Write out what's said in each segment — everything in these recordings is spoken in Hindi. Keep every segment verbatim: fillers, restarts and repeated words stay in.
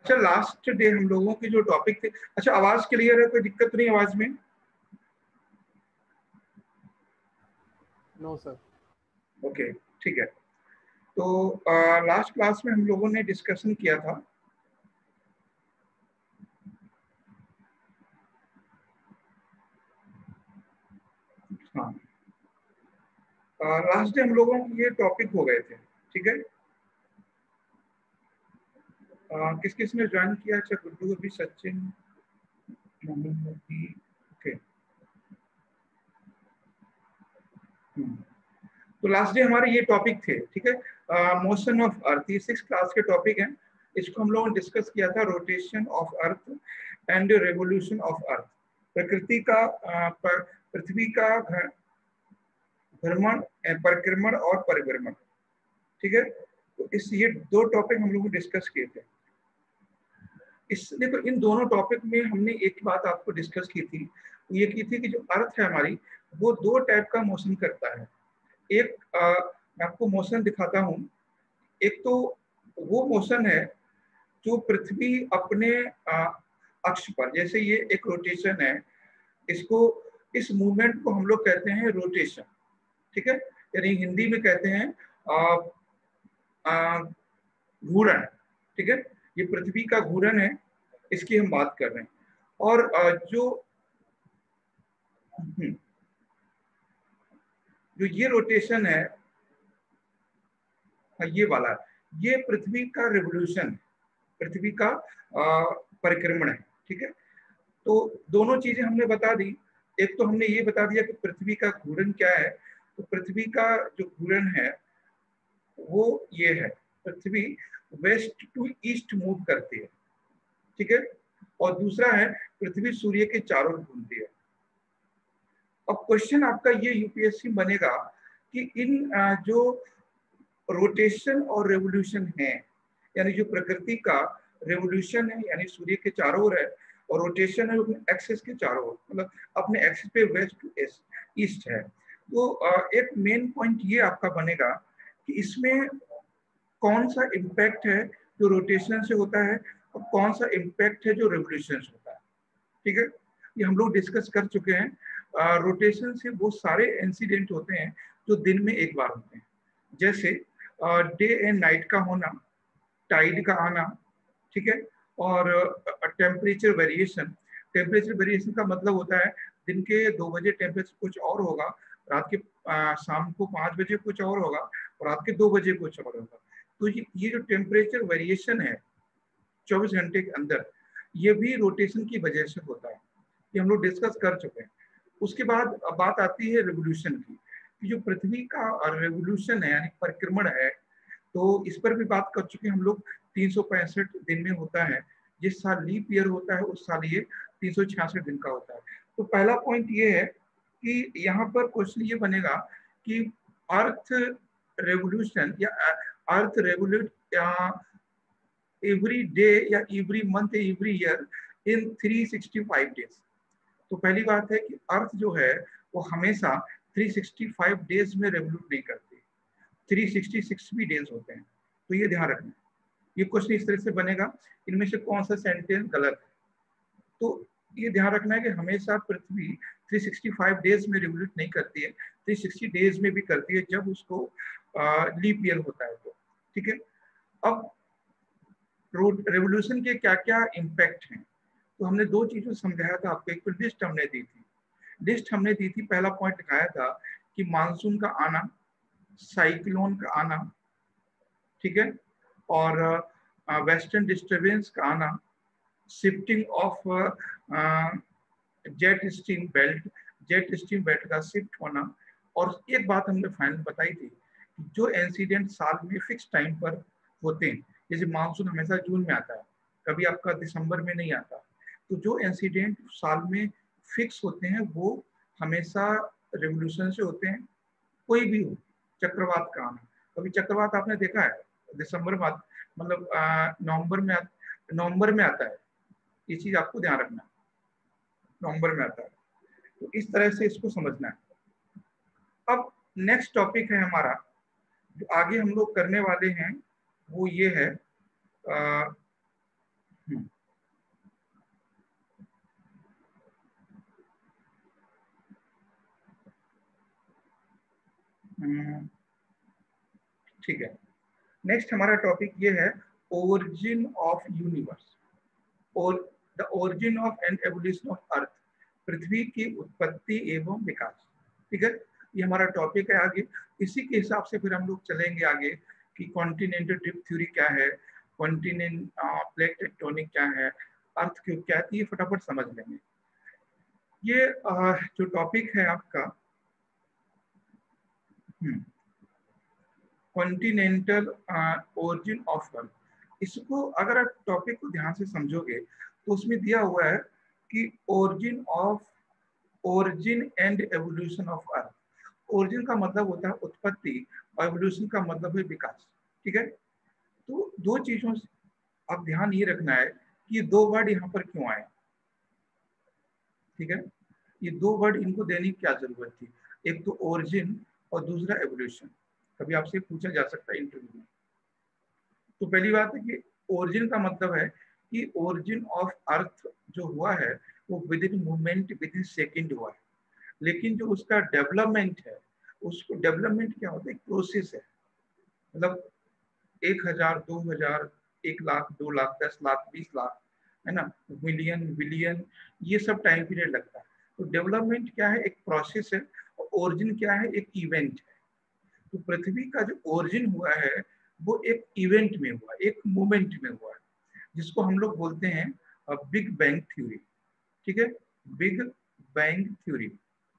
अच्छा, लास्ट डे हम लोगों की जो टॉपिक थे, अच्छा आवाज क्लियर है, कोई दिक्कत नहीं आवाज में? No sir. ओके, ठीक है। तो लास्ट क्लास में हम लोगों ने डिस्कशन किया था हाँ लास्ट डे हम लोगों के ये टॉपिक हो गए थे, ठीक है। किस किस ने ज्वाइन किया? अच्छा, गुड्डू अभी, सचिन, मोहम्मद मोदी, ओके। तो लास्ट डे हमारे ये टॉपिक थे, ठीक है। मोशन ऑफ अर्थ, ये सिक्स क्लास के टॉपिक हैं। इसको हम लोगों ने डिस्कस किया था, rotation of earth and revolution of earth. प्रकृति का uh, पृथ्वी का भ्रमण, परिक्रमण और परिभ्रमण, ठीक है। तो इस ये दो टॉपिक हम लोग डिस्कस किए थे। इस देखो, इन दोनों टॉपिक में हमने एक बात आपको डिस्कस की थी, ये की थी कि जो अर्थ है हमारी, वो दो टाइप का मोशन करता है। एक आ, मैं आपको मोशन दिखाता हूं। एक तो वो मोशन है जो पृथ्वी अपने आ, अक्ष पर, जैसे ये एक रोटेशन है, इसको, इस मूवमेंट को हम लोग कहते हैं रोटेशन, ठीक है। यानी हिंदी में कहते हैं घूर्णन, ठीक है। ये पृथ्वी का घूर्णन है, इसकी हम बात कर रहे हैं। और आ, जो जो ये रोटेशन है, ये वाला, ये पृथ्वी का रिवोल्यूशन, पृथ्वी का परिक्रमण है, ठीक है। तो दोनों चीजें हमने बता दी। एक तो हमने ये बता दिया कि पृथ्वी का घूर्णन क्या है। तो पृथ्वी का जो घूर्णन है वो ये है, पृथ्वी वेस्ट टू ईस्ट मूव करती है, ठीक है। और दूसरा है पृथ्वी सूर्य के चारों ओर घूमती है। अब क्वेश्चन आपका ये यूपीएससी बनेगा कि इन जो रोटेशन और रेवोल्यूशन है, यानी जो प्रकृति का रेवोल्यूशन है यानी सूर्य के चारों ओर है, और रोटेशन है अपने एक्सिस के चारों ओर, मतलब अपने एक्सिस पे वेस्ट टू ईस्ट है। तो एक मेन पॉइंट ये आपका बनेगा कि इसमें कौन सा इम्पैक्ट है जो रोटेशन से होता है और कौन सा इम्पैक्ट है जो रेवोल्यूशन से होता है, ठीक है। ये हम लोग डिस्कस कर चुके हैं। रोटेशन से वो सारे इंसिडेंट होते हैं जो दिन में एक बार होते हैं, जैसे डे एंड नाइट का होना, टाइड का आना, ठीक है। और टेम्परेचर वेरिएशन, टेम्परेचर वेरिएशन का मतलब होता है दिन के दो बजे टेम्परेचर कुछ और होगा, रात के आ, शाम को पाँच बजे कुछ और होगा, और रात के दो बजे कुछ और होगा। तो ये, ये जो टेम्परेचर वेरिएशन है चौबीस घंटे के अंदर, ये भी रोटेशन की वजह से होता है, ये हम लोग डिस्कस कर चुके हैं। उसके बाद बात आती है रेवोल्यूशन की, कि जो पृथ्वी का रेवोल्यूशन है यानी परिक्रमण है, तो इस पर भी बात कर चुके हैं हम लोग। तीन सौ पैंसठ दिन में होता है, जिस साल लीप ईयर होता है उस साल ये तीन सौ छियासठ दिन का होता है। तो पहला पॉइंट ये है कि यहाँ पर क्वेश्चन ये बनेगा कि अर्थ रेवोल्यूशन या अर्थ रेवोल्यूट एवरी डे या every month every year in three sixty five days. तो पहली बात है कि अर्थ जो है वो हमेशा तीन सौ पैंसठ डेज में रेवोल्यूट नहीं करती, तीन सौ छियासठ भी डेज होते हैं। तो ये ध्यान रखना, ये क्वेश्चन इस तरह से बनेगा, इनमें से कौन सा सेंटेंस गलत है। तो ये ध्यान रखना है कि हमेशा पृथ्वी तीन सौ पैंसठ डेज में रिवोल्यूट नहीं करती है, तीन सौ साठ डेज में भी करती है जब उसको लीप ईयर होता है तो, ठीक है। अब रेवोल्यूशन के क्या क्या इम्पैक्ट हैं, तो हमने दो चीजों समझाया था आपको। एक तो लिस्ट हमने दी थी, लिस्ट हमने दी थी, पहला पॉइंट दिखाया था कि मानसून का आना, साइक्लोन का आना, ठीक है, और वेस्टर्न डिस्टरबेंस का आना, shifting of jet stream belt, jet stream belt का शिफ्ट होना। और एक बात हमने फाइनल बताई थी, जो इंसिडेंट साल में फिक्स टाइम पर होते हैं, जैसे मानसून हमेशा जून में आता है, कभी आपका दिसंबर में नहीं आता, तो जो इंसिडेंट साल में फिक्स होते हैं वो हमेशा रेवोल्यूशन से होते हैं। कोई भी हो, चक्रवात का आना, कभी चक्रवात आपने देखा है दिसंबर में, मतलब नवंबर में, नवंबर में आता है, ये चीज आपको ध्यान रखना है, नवंबर में आता है। तो इस तरह से इसको समझना है। अब नेक्स्ट टॉपिक है हमारा, जो आगे हम लोग करने वाले हैं, वो ये है हम्म हम्म, ठीक है। नेक्स्ट हमारा टॉपिक ये है ओरिजिन ऑफ यूनिवर्स और the origin of and evolution of earth, पृथ्वी की उत्पत्ति एवं विकास। ठीक है, ये हमारा टॉपिक है। आगे इसी के हिसाब से फिर हम लोग चलेंगे आगे कि कॉन्टिनेंटल ड्रिफ्ट थ्योरी क्या है, कॉन्टिनेंट प्लेट टेक्टोनिक क्या है, अर्थ क्यूब क्या है, ये फटाफट समझ लेंगे। ये आ, जो टॉपिक है आपका कॉन्टिनेंटल ओरिजिन ऑफ अर्थ, इसको अगर आप टॉपिक को ध्यान से समझोगे तो उसमें दिया हुआ है कि origin of origin and evolution of earth. Origin का मतलब होता है उत्पत्ति और एवोल्यूशन का मतलब है विकास। ठीक है, तो दो चीजों से आप ध्यान ये रखना है कि ये दो वर्ड यहाँ पर क्यों आए। ठीक है, ये दो वर्ड इनको देने की क्या जरूरत थी, एक तो ओरिजिन और दूसरा एवोल्यूशन। कभी आपसे पूछा जा सकता है इंटरव्यू में। तो पहली बात है कि ओरिजिन का मतलब है कि ओरिजिन ऑफ अर्थ जो हुआ है वो within moment within second हुआ है, लेकिन जो उसका डेवलपमेंट है, उसको डेवलपमेंट क्या होता है, एक प्रोसेस है। मतलब एक हजार, दो हजार, एक लाख, दो लाख, दस लाख, बीस लाख, है ना, मिलियन, बिलियन, ये सब टाइम पीरियड लगता है। तो डेवलपमेंट क्या है, एक प्रोसेस है, और ओरिजिन क्या है, एक इवेंट है। तो पृथ्वी का जो ओरिजिन हुआ है वो एक इवेंट में हुआ, एक मोमेंट में हुआ है, जिसको हम लोग बोलते हैं बिग बैंग थ्योरी। ठीक है, big bang theory,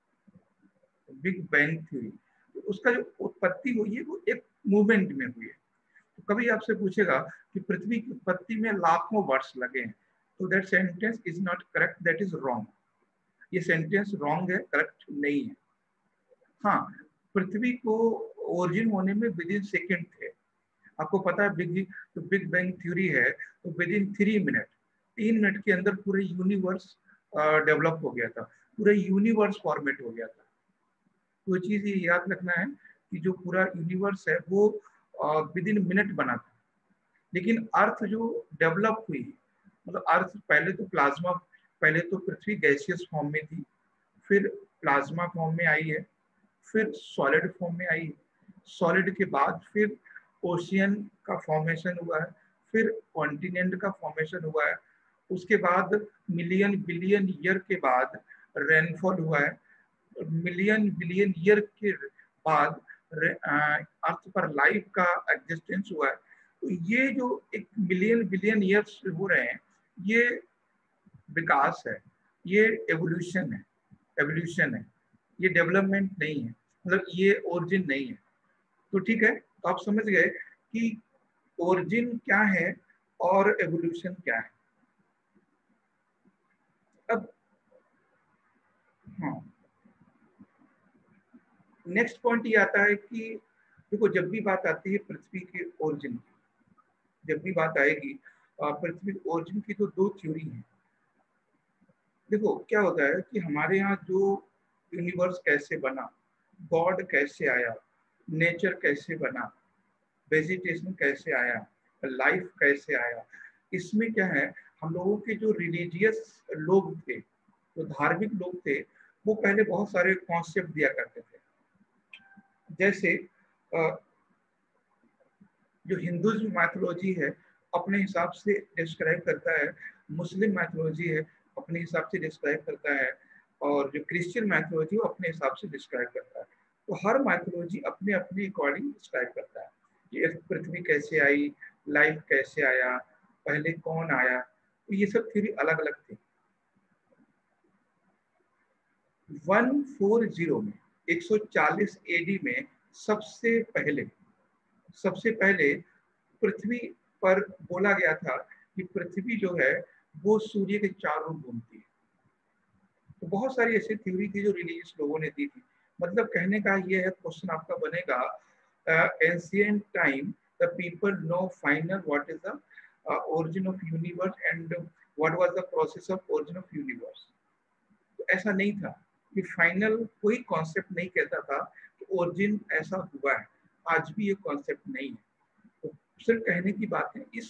big bang theory. तो उसका जो उत्पत्ति हुई है वो एक मूवमेंट में हुई है। तो कभी आपसे पूछेगा कि पृथ्वी की उत्पत्ति में लाखों वर्ष लगे हैं, तो that sentence is not correct, that is wrong. ये सेंटेंस रॉन्ग है, करेक्ट नहीं है। हाँ, पृथ्वी को ओरिजिन होने में विद इन सेकेंड थे। आपको पता है बिग जो बिग बैंग थ्योरी है, तो विद इन थ्री मिनट, तीन मिनट के अंदर पूरे यूनिवर्स डेवलप हो गया था, पूरा यूनिवर्स फॉर्मेट हो गया था। तो चीज ये याद रखना है कि जो पूरा यूनिवर्स है वो विद इन मिनट बना था। लेकिन अर्थ जो डेवलप हुई, मतलब अर्थ पहले तो प्लाज्मा, पहले तो पृथ्वी गैसियस फॉर्म में थी, फिर प्लाज्मा फॉर्म में आई है, फिर सॉलिड फॉर्म में आई, सॉलिड के बाद फिर ओशियन का फॉर्मेशन हुआ है, फिर कॉन्टिनेंट का फॉर्मेशन हुआ है, उसके बाद मिलियन बिलियन ईयर के बाद रेनफॉल हुआ है, मिलियन बिलियन ईयर के बाद अर्थ पर लाइफ का एग्जिस्टेंस हुआ है। तो ये जो एक मिलियन बिलियन ईयर्स हो रहे हैं, ये विकास है, ये एवोल्यूशन है, एवोल्यूशन है, ये डेवलपमेंट नहीं है, मतलब ये ओरिजिन नहीं है। तो ठीक है, तो आप समझ गए कि ओरिजिन क्या है और एवोल्यूशन क्या है। अब हाँ, नेक्स्ट पॉइंट ये आता है कि देखो, जब भी बात आती है पृथ्वी के ओरिजिन की, जब भी बात आएगी पृथ्वी ओरिजिन की, तो दो थ्योरी है। देखो क्या होता है कि हमारे यहाँ जो यूनिवर्स कैसे बना, गॉड कैसे आया, नेचर कैसे बना, वेजिटेशन कैसे आया, लाइफ कैसे आया, इसमें क्या है, हम लोगों के जो रिलीजियस लोग थे, जो धार्मिक लोग थे, वो पहले बहुत सारे कॉन्सेप्ट दिया करते थे। जैसे जो हिंदुइज्म मैथोलॉजी है अपने हिसाब से डिस्क्राइब करता है, मुस्लिम मैथोलॉजी है अपने हिसाब से डिस्क्राइब करता है, और जो क्रिश्चियन मैथोलॉजी वो अपने हिसाब से डिस्क्राइब करता है। तो हर मैथोलॉजी अपने अपने अकॉर्डिंग डिस्क्राइब करता है कि पृथ्वी कैसे आई, लाइफ कैसे आया, पहले कौन आया, तो ये सब थ्योरी अलग अलग थी। वन फोर जीरो में, एक सौ चालीस एडी में सबसे पहले सबसे पहले पृथ्वी पर बोला गया था कि पृथ्वी जो है वो सूर्य के चारों ओर घूमती है। तो बहुत सारी ऐसी थ्योरी थी जो रिलीजियस लोगों ने दी थी। मतलब कहने का ये है, क्वेश्चन आपका बनेगा, ancient time the people know final what is the origin of universe and what was the process of origin of universe. तो ऐसा नहीं था कि फाइनल, कोई कॉन्सेप्ट नहीं कहता था कि ओरिजिन ऐसा हुआ है। आज भी ये कॉन्सेप्ट नहीं है। तो सिर्फ कहने की बात है, इस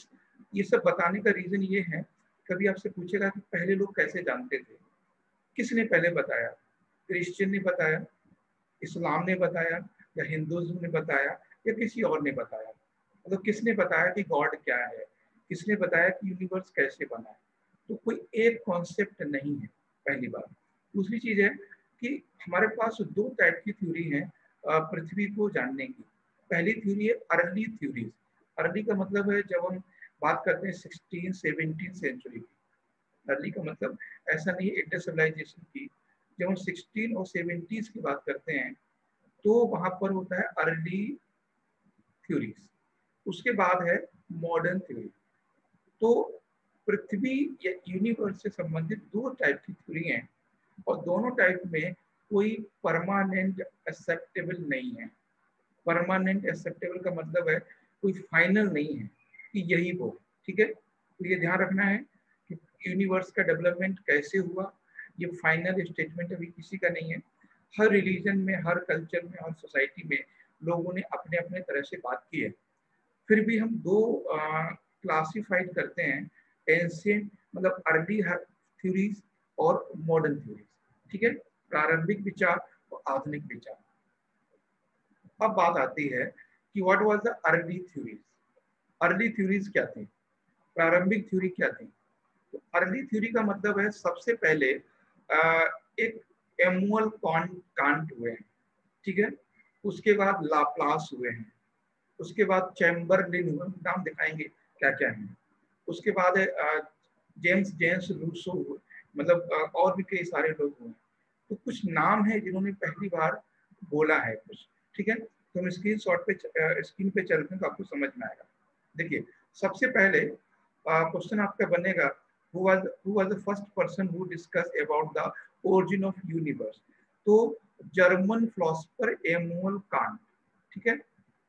ये सब बताने का रीजन ये है, कभी आपसे पूछेगा कि पहले लोग कैसे जानते थे, किसने पहले बताया, क्रिश्चियन ने बताया, इस्लाम ने बताया, या हिंदुइज्म ने बताया, या किसी और ने बताया? मतलब किसने बताया कि गॉड क्या है, किसने बताया कि यूनिवर्स कैसे बना है? तो कोई एक कॉन्सेप्ट नहीं है, पहली बात। दूसरी चीज है कि हमारे पास दो टाइप की थ्योरी है पृथ्वी को जानने की। पहली थ्योरी है अर्ली थ्योरीज। अर्ली का मतलब है जब हम बात करते हैं सिक्सटीन सेवनटीन सेंचुरी की। अर्ली का मतलब ऐसा नहीं इंडस सिविलाइजेशन की। जब हम सिक्सटीन और सेवेंटीज की बात करते हैं तो वहां पर होता है अर्ली थ्योरीज। उसके बाद है मॉडर्न थ्योरी। तो पृथ्वी या यूनिवर्स से संबंधित दो टाइप की थ्योरी हैं, और दोनों टाइप में कोई परमानेंट एक्सेप्टेबल नहीं है। परमानेंट एक्सेप्टेबल का मतलब है कोई फाइनल नहीं है कि यही वो, ठीक है। तो ये ध्यान रखना है कि यूनिवर्स का डेवलपमेंट कैसे हुआ, ये फाइनल स्टेटमेंट अभी किसी का नहीं है। हर रिलीजन में, हर कल्चर में, हर सोसाइटी में लोगों ने अपने अपने तरह से बात की है। फिर भी हम दो क्लासिफाइड करते हैं, एंशिएंट मतलब अर्ली थ्योरीज और मॉडर्न थ्योरीज, ठीक है। प्रारंभिक विचार और आधुनिक विचार। अब बात आती है कि what was the early theories. Early theories क्या थी, प्रारंभिक थ्योरी क्या थी? तो अर्ली थ्योरी का मतलब है सबसे पहले आ, एक एमुअल कांट हुए हैं, ठीक है। उसके बाद लाप्लास हुए हैं, उसके बाद चैम्बरलिन हुए, नाम दिखाएंगे क्या क्या है। उसके बाद है जेम्स जेम्स रूसो हुए, मतलब आ, और भी कई सारे लोग हुए। तो कुछ नाम है जिन्होंने पहली बार बोला है कुछ, ठीक है। तो हम स्क्रीन शॉट पे स्क्रीन पे चलते हैं तो आपको समझ में आएगा। देखिए, सबसे पहले क्वेश्चन आपका बनेगा, who was who was the first person who discussed about the origin of universe? तो जर्मन फिलोसोफर इमैनुअल कांट, ठीक है।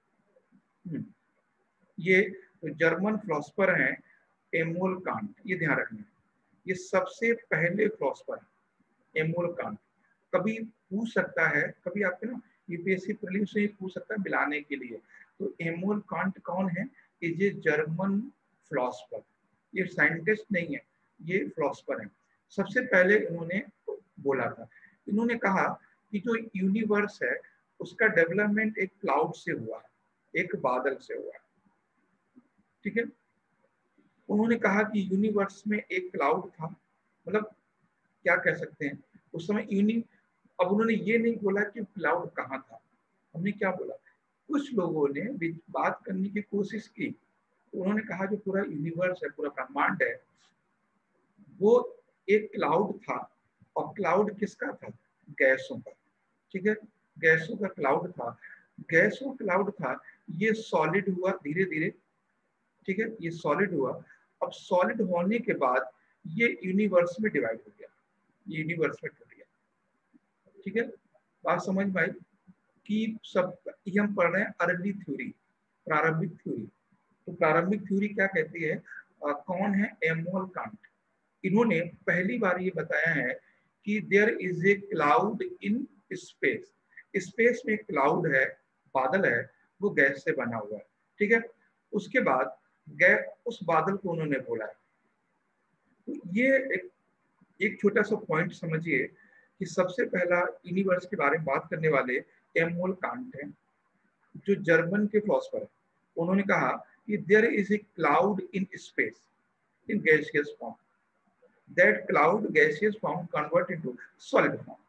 ये जर्मन फिलोसोफर हैं इमैनुअल कांट, ये ध्यान रखना। ये सबसे पहले फिलोसोफर इमैनुअल कांट। कभी पूछ सकता है, कभी आपके ना यूपीएससी प्रीलिम्स से पूछ सकता है मिलाने के लिए, तो इमैनुअल कांट कौन है? ये जर्मन फिलोसोफर, ये साइंटिस्ट नहीं है, ये फिलोसोफर है। सबसे पहले इन्होंने बोला था, इन्होंने कहा कि जो यूनिवर्स है उसका डेवलपमेंट एक क्लाउड से हुआ है, एक बादल से हुआ है, ठीक है। उन्होंने कहा कि यूनिवर्स में एक क्लाउड था, मतलब क्या कह सकते हैं उस समय यूनि। अब उन्होंने ये नहीं बोला कि क्लाउड कहाँ था, हमने क्या बोला, कुछ लोगों ने बात करने की कोशिश की। उन्होंने कहा जो पूरा यूनिवर्स है, पूरा ब्रह्मांड है, वो एक क्लाउड था। और क्लाउड किसका था? गैसों का, ठीक है। गैसों का क्लाउड था, गैसों क्लाउड था। ये सॉलिड हुआ धीरे धीरे, ठीक है, ये सॉलिड हुआ। अब सॉलिड होने के बाद ये यूनिवर्स में डिवाइड हो गया, ये यूनिवर्स में टूट गया, ठीक है। बात समझ में आई कि सब ये हम पढ़ रहे हैं अर्ली थ्योरी, प्रारंभिक थ्योरी। तो प्रारंभिक थ्योरी क्या कहती है? आ, कौन है? Immanuel Kant. इन्होंने पहली बार ये बताया है कि there is a cloud in space. Space में क्लाउड है, बादल है, वो गैस से बना हुआ है, ठीक है। उसके बाद गैस, उस बादल को उन्होंने बोला है। तो ये एक एक छोटा सा पॉइंट समझिए कि सबसे पहला यूनिवर्स के बारे में बात करने वाले इमैनुअल कांट हैं, जो जर्मन के फिलोसोफर हैं। उन्होंने कहा कि there is a cloud in space in gaseous form, that cloud gaseous form convert into solid form.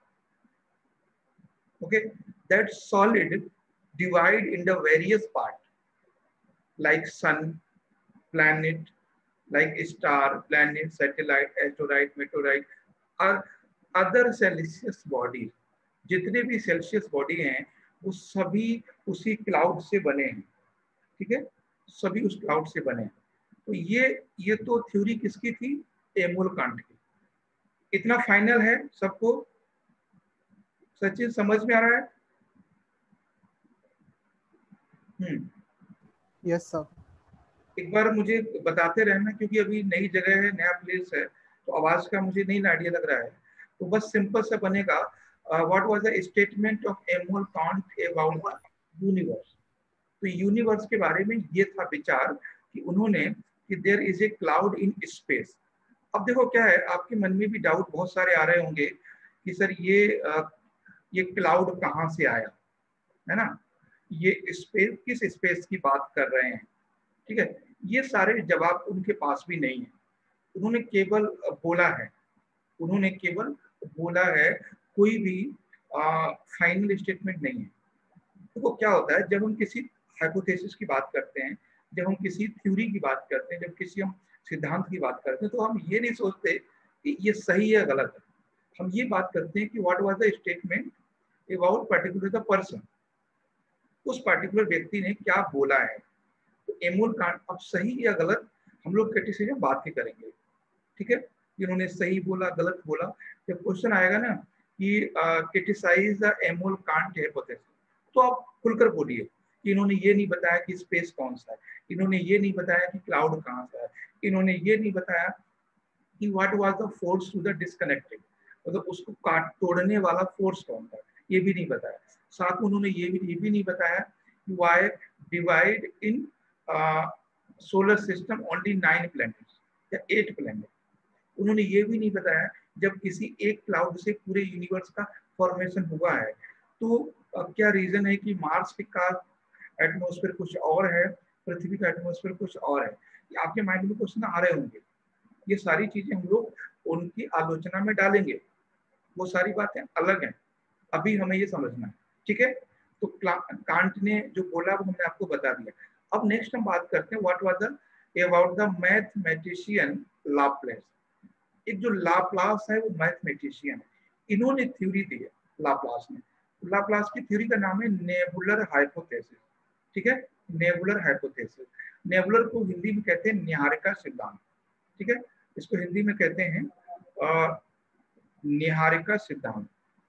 Okay, that solid divide into various parts like sun, planet, like star, planet, satellite, asteroid, meteorite, और अदर सेल्सियस बॉडी। जितने भी सेल्सियस बॉडी हैं वो सभी उसी क्लाउड से बने हैं, ठीक है, सभी उस क्लाउड से बने हैं। तो ये ये तो थ्योरी किसकी थी? इमैनुअल कांट की। इतना फाइनल है सबको? सचिन समझ में आ रहा है? Hmm yes sir. एक बार मुझे बताते रहना, क्योंकि अभी नई जगह है, नया प्लेस है, तो आवाज का मुझे नहीं आइडिया लग रहा है। तो बस सिंपल सा बनेगा, what was the statement of Immanuel Kant about the universe. तो यूनिवर्स के बारे में ये था विचार कि उन्होंने कि there is a cloud in space. अब देखो क्या है, आपके मन में भी डाउट बहुत सारे आ रहे होंगे कि सर ये आ, ये क्लाउड कहाँ से आया, है ना, ये स्पेस किस स्पेस की बात कर रहे हैं, ठीक है। ये सारे जवाब उनके पास भी नहीं है। उन्होंने केवल बोला है, उन्होंने केवल बोला है, कोई भी फाइनल स्टेटमेंट नहीं है। तो क्या होता है, जब हम किसी हाइपोथेसिस की बात करते हैं, जब हम किसी थ्योरी की बात करते हैं, जब किसी हम सिद्धांत की बात करते हैं, तो हम ये नहीं सोचते कि ये सही है गलत है। हम ये बात करते हैं कि what was the statement about particular the person, उस पर्टिकुलर व्यक्ति ने क्या बोला है। तो एमोल कांट, अब सही या गलत हम लोग क्रिटिसिज्म बात ही करेंगे, ठीक है। इन्होंने सही बोला गलत बोला, जब क्वेश्चन आएगा ना कि criticise the Immanuel Kant hypothesis, तो आप खुलकर बोलिए कि इन्होंने ये नहीं बताया कि स्पेस कौन सा है, इन्होंने ये नहीं बताया कि क्लाउड कहाँ सा है, इन्होंने ये नहीं बताया कि what was the force to the disconnected, मतलब उसको काट तोड़ने वाला फोर्स कौन था, ये भी नहीं बताया। साथ में उन्होंने ये भी ये भी नहीं बताया कि why divide in solar system only nine planets या एट प्लैनेट। उन्होंने ये भी नहीं बताया जब किसी एक क्लाउड से पूरे यूनिवर्स का फॉर्मेशन हुआ है, तो अब क्या रीजन है कि मार्स का एटमॉस्फेयर कुछ और है, पृथ्वी का एटमॉस्फेयर कुछ और है। आपके माइंड में क्वेश्चन आ रहे होंगे, ये सारी चीजें हम लोग उनकी आलोचना में डालेंगे, वो सारी बातें अलग हैं, अभी हमें ये समझना है, ठीक है। तो कांट ने जो बोला वो हमने आपको बता दिया। अब नेक्स्ट हम बात करते हैं what was the about the mathematician Laplace. एक जो लाप्लास है वो मैथमेटिशियन है, इन्होंने थ्योरी दी है लाप्लास ने। लाप्लास की थ्योरी का नाम है नेबुलर हाइपोथेसिस, ठीक है, नेबुलर हाइपोथेसिस। नेबुलर को हिंदी में कहते हैं निहारिका सिद्धांत, ठीक है, इसको हिंदी में कहते हैं आ, निहारिका सिद्धांत,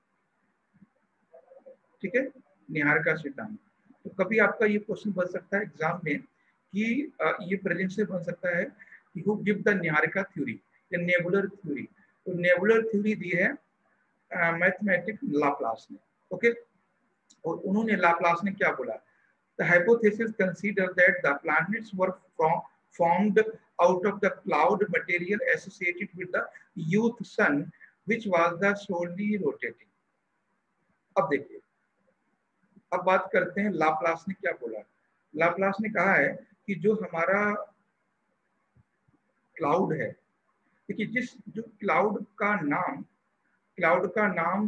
ठीक है, निहारिका सिद्धांत। तो कभी आपका ये क्वेश्चन बन सकता है एग्जाम में कि आ, ये प्रेजेंट से बन सकता है कि हु गिव द निहारिका थ्योरी या नेबुलर थ्योरी। तो नेबुलर थ्योरी दी है मैथमेटिक लाप्लास ने, ओके। और उन्होंने लाप्लास ने क्या बोला, the hypothesis consider that the planets were from formed out of the cloud material associated with the youth sun which was the slowly rotating। अब देखिए, अब बात करते हैं लाप्लास ने क्या बोला। लाप्लास ने कहा है कि जो हमारा क्लाउड है, देखिए जिस जो क्लाउड का नाम क्लाउड का नाम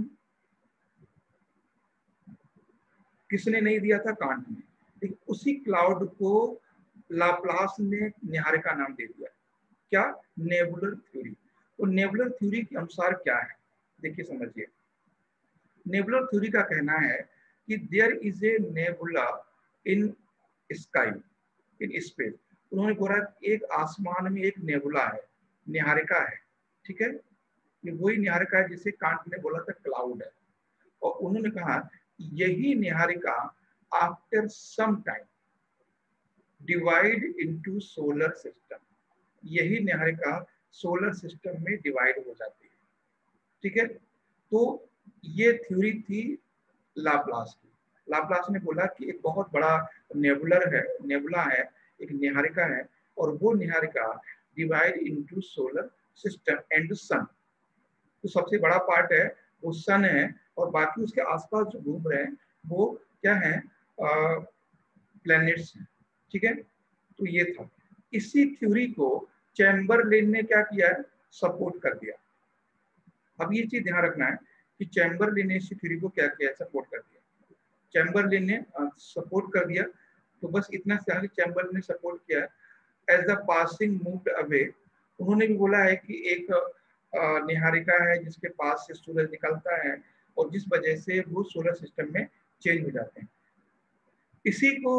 किसने नहीं दिया था, कांट ने, लेकिन उसी क्लाउड को लाप्लास ने निहारिका नाम दे दिया, क्या, नेबुलर थ्योरी। तो नेबुलर थ्योरी के अनुसार क्या है, देखिए समझिए। नेबुलर थ्योरी का कहना है कि there is a nebula in sky in space. उन्होंने बोला एक आसमान में एक नेबुला है, निहारिका है, ठीक है, ये वही निहारिका है जिसे कांट ने बोला था क्लाउड है। और उन्होंने कहा यही निहारिका after some time divide into solar system, यही निहारिका सोलर सिस्टम में डिवाइड हो जाती है, ठीक है। तो ये थ्योरी थी लाप्लास की। लाप्लास ने बोला कि एक बहुत बड़ा नेबुलर है, नेबुला है, एक निहारिका है, और वो निहारिका divide into solar system and sun. तो सबसे बड़ा पार्ट है वो सन है, और बाकी उसके आसपास जो घूम रहे हैं वो क्या है, प्लैनेट्स हैं, ठीक है। तो ये था, इसी थ्योरी को चैम्बरलेन ने क्या किया है, सपोर्ट कर दिया। अब ये चीज ध्यान रखना है कि चैम्बरलेन ने इसी थ्योरी को क्या किया, सपोर्ट कर दिया। चैम्बरलेन ने सपोर्ट कर दिया, तो बस इतना सा चैम्बरलेन ने सपोर्ट किया। As the passing moved away, उन्होंने भी बोला है कि एक निहारिका है जिसके पास से सूरज निकलता है और जिस वजह से वो सोलर सिस्टम में चेंज हो जाते हैं। इसी को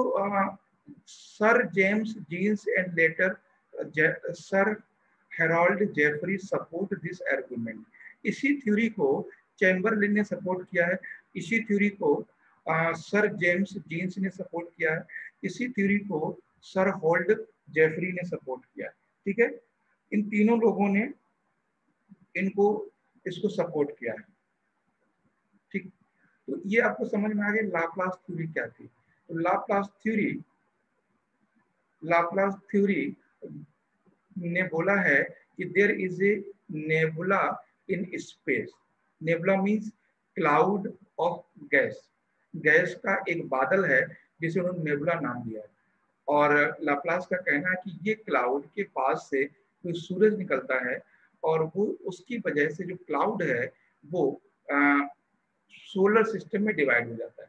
sir James Jeans and later sir Harold Jeffreys support this argument. इसी थ्योरी को चैम्बरलेन ने सपोर्ट किया है, इसी थ्योरी को सर जेम्स जीन्स ने सपोर्ट किया है, इसी थ्योरी को सर होल्ड जेफरी ने सपोर्ट किया है, ठीक है। इन तीनों लोगों ने इनको इसको सपोर्ट किया है, ठीक। तो ये आपको समझ में आ गया लाप्लास थ्योरी क्या थी। तो लाप्लास थ्योरी लाप्लास थ्योरी ने बोला है कि there is a nebula in space. Nebula means cloud of gas, gas का एक बादल है जिसे उन्होंने नेबुला नाम दिया है। और लाप्लास का कहना है कि ये क्लाउड के पास से कोई सूरज निकलता है और वो उसकी वजह से जो क्लाउड है वो आ, सोलर सिस्टम में डिवाइड हो जाता है।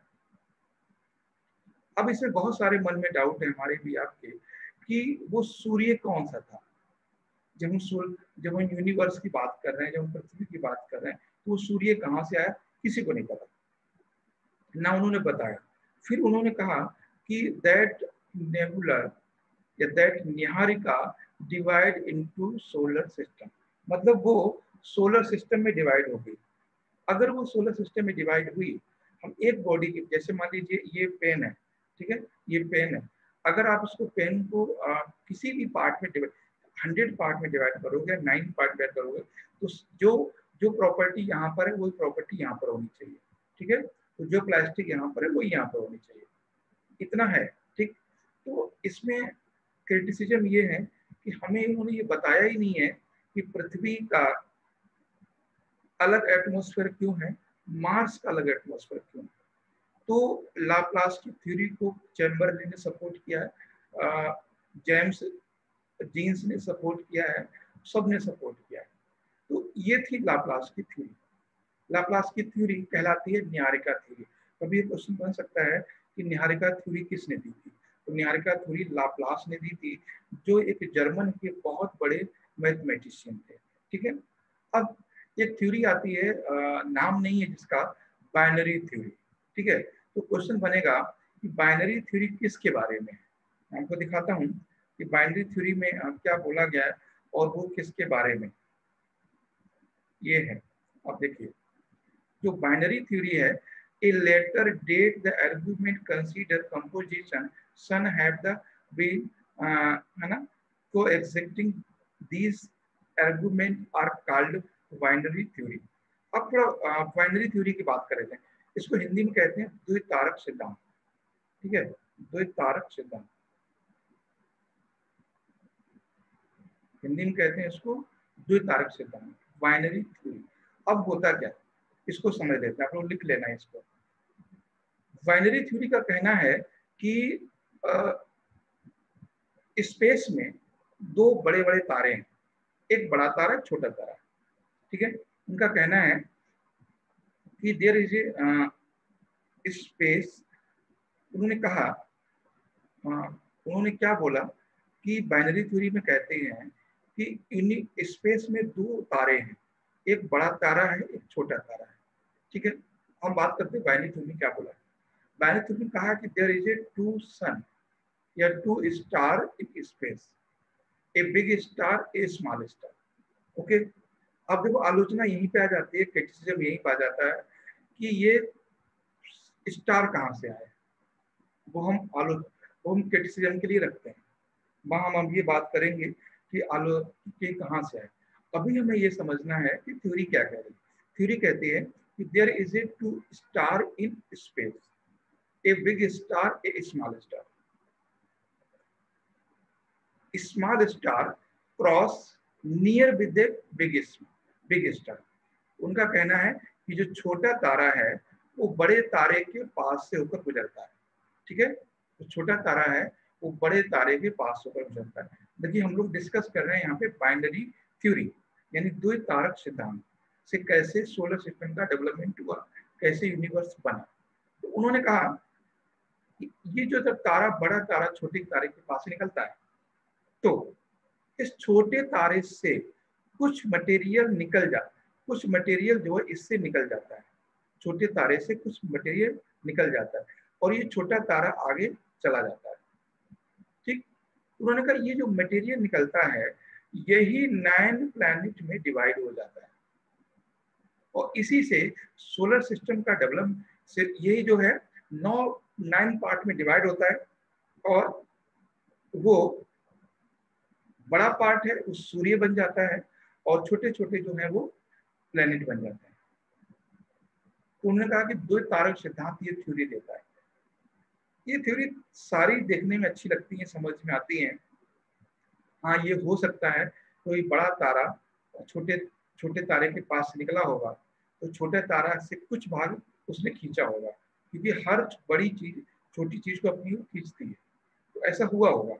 अब इसमें बहुत सारे मन में डाउट है हमारे भी आपके कि वो सूर्य कौन सा था। जब हम सूर्य जब हम यूनिवर्स की बात कर रहे हैं, जब हम पृथ्वी की बात कर रहे हैं, तो वो सूर्य कहाँ से आया किसी को नहीं पता, ना उन्होंने बताया। फिर उन्होंने कहा कि दैट नेबुलर या दैट निहारिका डिवाइड इनटू सोलर सिस्टम, मतलब वो सोलर सिस्टम में डिवाइड हो गई। अगर वो सोलर सिस्टम में डिवाइड हुई, हम एक बॉडी की, जैसे मान लीजिए ये पेन है, ठीक है, ये पेन है, अगर आप उसको पेन को आ, किसी भी पार्ट में डिवाइड हंड्रेड पार्ट में डिवाइड करोगे, नाइन पार्ट डिवाइड करोगे, तो जो जो प्रॉपर्टी यहाँ पर है वही प्रॉपर्टी यहाँ पर होनी चाहिए, ठीक है। तो जो प्लास्टिक यहाँ पर है वही यहाँ पर होनी चाहिए, इतना है, ठीक। तो इसमें क्रिटिसिज्म ये है कि हमें इन्होंने ये बताया ही नहीं है कि पृथ्वी का अलग एटमॉस्फेयर क्यों है, मार्स का अलग एटमॉस्फेयर क्यों है। तो लाप्लास की थ्योरी को चैम्बरलिन ने सपोर्ट किया है, जेम्स जीन्स ने सपोर्ट किया है, सब ने सपोर्ट किया है। तो ये थी लाप्लास की थ्योरी। लाप्लास की थ्योरी कहलाती है निहारिका थ्योरी। कभी क्वेश्चन बन सकता है कि निहारिका थ्योरी किसने दी थी, तो निहारिका थ्योरी लाप्लास ने दी थी, जो एक जर्मन के बहुत बड़े मैथमेटिशियन थे, ठीक है। अब एक थ्योरी आती है, आ, नाम नहीं है जिसका, बाइनरी थ्योरी, ठीक है। तो क्वेश्चन बनेगा कि बाइनरी थ्योरी किसके बारे में है। मैं आपको दिखाता हूँ कि बाइनरी थ्योरी में क्या बोला गया है और वो किसके बारे में। ये है, अब देखिए जो बाइनरी थ्योरी है, a later date the argument consider composition sun have the been uh, है ना, coexisting these argument are called binary theory। अब थोड़ा बाइनरी थ्योरी की बात कर रहे थे, इसको हिंदी में कहते हैं द्वितारक सिद्धांत, ठीक है, द्वितारक सिद्धांत हिंदी में कहते हैं इसको द्वितारक सिद्धांत, बाइनरी थ्योरी। अब होता क्या, इसको समझ लेते हैं, आप लोग लिख लेना है इसको। बाइनरी थ्योरी का कहना है कि स्पेस में दो बड़े बड़े तारे हैं, एक बड़ा तारा एक छोटा तारा, ठीक है। उनका कहना है कि देयर इज ए स्पेस। उन्होंने कहा, उन्होंने क्या बोला कि बाइनरी थ्योरी में कहते हैं कि स्पेस में दो तारे हैं, एक बड़ा तारा है एक छोटा तारा है, ठीक है। हम बात करते हैं बाइनरी थ्योरी में क्या बोला। बाइनरी थ्योरी में कहा कि there is a two sun या two star in space, a big star a small star, okay. अब देखो आलोचना यहीं पे आ जाती है, क्रिटिसिज्म यहीं पे आ जाता है कि ये स्टार कहाँ से आए, वो हम आलो वो हम क्रिटिसिज्म के लिए रखते हैं। वहां हम अब ये बात करेंगे कि आलो के कहाँ से आए। अभी हमें ये समझना है कि थ्योरी क्या कह रही है। थ्योरी कहती है कि there is a two star in space, a big star a small star. Small star cross near with the big big star. उनका कहना है कि जो छोटा तारा है वो बड़े तारे के पास से होकर गुजरता है, ठीक है। जो छोटा तारा है वो बड़े तारे के पास होकर गुजरता है। देखिए हम लोग डिस्कस कर रहे हैं यहाँ पे बाइनरी थ्योरी यानी द्वितारक सिद्धांत से कैसे सोलर सिस्टम का डेवलपमेंट हुआ, कैसे यूनिवर्स बना। तो उन्होंने कहा कि ये जो जब तारा बड़ा तारा छोटे तारे के पास निकलता है तो इस छोटे तारे से कुछ मटेरियल निकल जाता है, कुछ मटेरियल जो है इससे निकल जाता है, छोटे तारे से कुछ मटेरियल निकल जाता है और ये छोटा तारा आगे चला जाता है, ठीक। उन्होंने कहा ये जो मटेरियल निकलता है यही नाइन प्लैनेट में डिवाइड हो जाता है और इसी से सोलर सिस्टम का डेवलप से यही जो है नौ नाइन पार्ट में डिवाइड होता है और वो बड़ा पार्ट है उस सूर्य बन जाता है और छोटे छोटे जो है वो प्लेनेट बन जाते हैं। उन्होंने कहा कि दो तारक सिद्धांत ये थ्योरी देता है। ये थ्योरी सारी देखने में अच्छी लगती है, समझ में आती हैं। हाँ ये हो सकता है कोई बड़ा तारा छोटे छोटे तारे के पास से निकला होगा, तो छोटे तारा से कुछ भाग उसने खींचा होगा, क्योंकि हर बड़ी चीज छोटी चीज को अपनी ओर खींचती है, तो ऐसा हुआ होगा।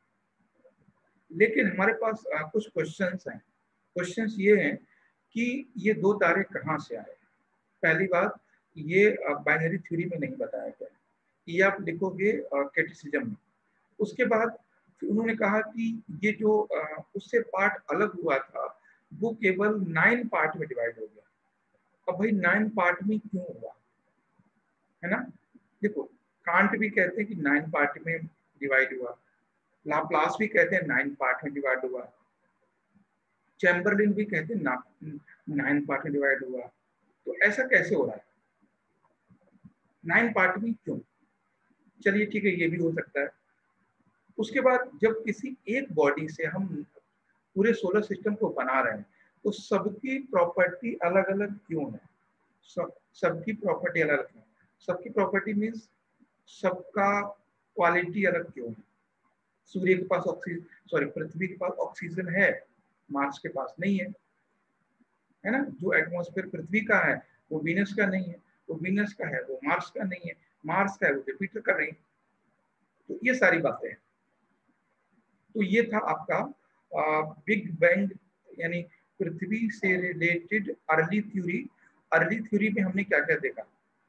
लेकिन हमारे पास आ, कुछ क्वेश्चंस हैं। क्वेश्चंस ये हैं कि ये दो तारे कहाँ से आए। पहली बात, ये बाइनरी थ्योरी में नहीं बताया गया, ये आप लिखोगे कैटेसिज्म में। उसके बाद उन्होंने कहा कि ये जो आ, उससे पार्ट अलग हुआ था वो केवल नाइन पार्ट में डिवाइड हो गया। अब भाई नाइन पार्ट में क्यों हुआ, है ना। देखो, कांट भी कहते हैं कि नाइन पार्ट में डिवाइड हुआ, लाप्लास भी कहते हैं नाइन पार्ट में डिवाइड हुआ, चैम्बरलिन भी कहते हैं ना नाइन पार्ट में डिवाइड हुआ। तो ऐसा कैसे हो रहा है, नाइन पार्ट में क्यों। चलिए ठीक है, ये भी हो सकता है। उसके बाद जब किसी एक बॉडी से हम पूरे सोलर सिस्टम को बना रहे हैं, तो सबकी प्रॉपर्टी अलग अलग क्यों है, सब सबकी प्रॉपर्टी अलग अलग है। सबकी प्रॉपर्टी मीन्स सबका क्वालिटी अलग क्यों है। सूर्य के पास ऑक्सीजन, सॉरी पृथ्वी के पास ऑक्सीजन है, मार्स के पास नहीं है, है ना। जो एटमॉस्फेयर पृथ्वी का है वो वीनस का नहीं है, वो वीनस का है वो मार्स का नहीं है, मार्स का है वो जुपिटर का नहीं। तो ये सारी बातें हैं। तो ये था आपका बिग बैंग, यानी पृथ्वी से related early theory. Early theory में हमने क्या क्या देखा।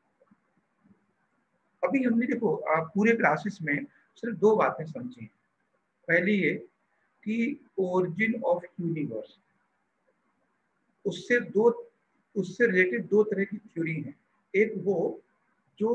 अभी हमने देखो आ, पूरे क्लासेस में सिर्फ दो बातें समझी। पहली ये कि ओरिजिन ऑफ यूनिवर्स, उससे दो उससे रिलेटेड दो तरह की थ्योरी है। एक वो जो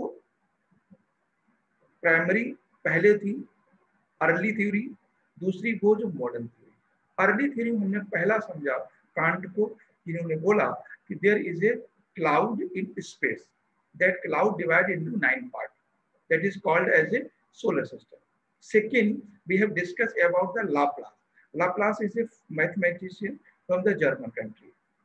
प्राइमरी पहले थी, अर्ली थ्योरी। दूसरी वो जो मॉडर्न थ्योरी। अर्ली थ्योरी हमने पहला समझा कांट को, जिन्होंने बोला कि there is a cloud in space, that cloud divide into nine part, that is called as a solar system. Second, we have discussed about the Laplace. Laplace is a mathematician from the German country.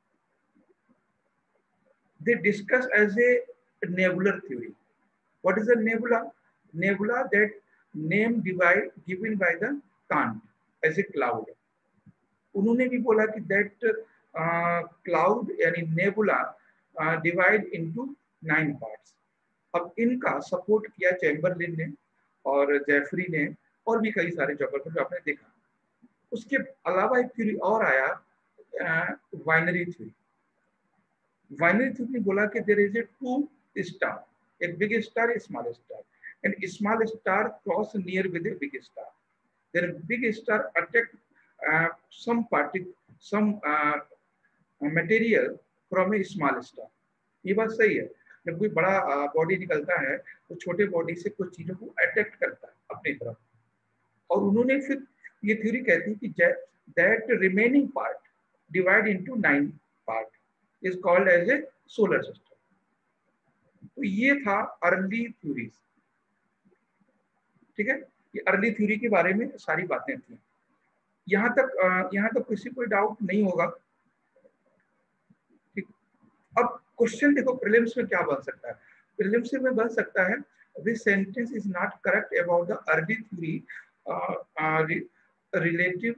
They discuss as a nebular theory. What is a nebula? Nebula, that name divide given by the Kant as a cloud. उन्होंने भी बोला कि that uh, cloud यानी nebula uh, divide into nine parts. अब इनका सपोर्ट किया चैम्बरलिन ने और जेफरी ने और भी कई सारे जोग्राफर जो आपने देखा। उसके अलावा एक थ्योरी और आया, बाइनरी थ्योरी। बाइनरी थ्योरी ने बोला कि there is a two star, एक big star, a small star, and small star cross near with a big star, there big star attack some particle some material from a small star. ये बात सही है, जब कोई बड़ा बॉडी निकलता है तो छोटे बॉडी से कुछ चीजों को अट्रैक्ट करता है अपनी तरफ। और उन्होंने फिर ये थ्योरी कहती है कि that remaining part divide into nine part is called as a solar system. तो ये था अर्ली थ्योरीज, ठीक है। ये अर्ली थ्योरी के बारे में सारी बातें थी। यहाँ तक यहाँ तक किसी कोई डाउट नहीं होगा, ठीक। अब क्वेश्चन देखो प्रीलिम्स में क्या बन सकता है। प्रीलिम्स में बन सकता है this sentence is not correct about the early theory relative